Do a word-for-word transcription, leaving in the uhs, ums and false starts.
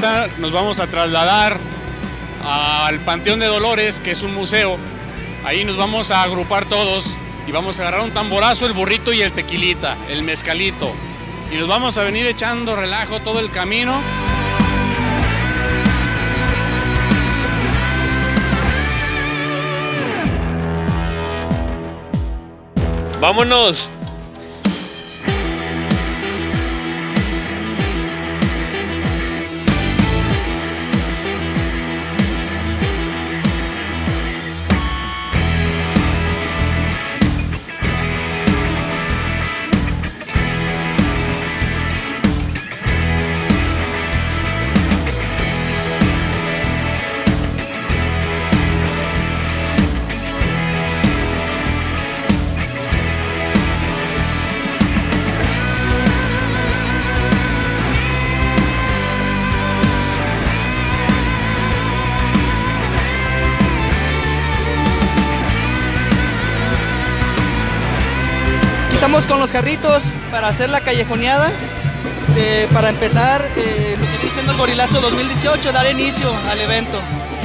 ahorita nos vamos a trasladar al Panteón de Dolores, que es un museo. Ahí nos vamos a agrupar todos y vamos a agarrar un tamborazo, el burrito y el tequilita, el mezcalito. Y nos vamos a venir echando relajo todo el camino. ¡Vámonos! Estamos con los carritos para hacer la callejoneada, eh, para empezar eh, lo que viene siendo el Gorilazo dos mil dieciocho, dar inicio al evento.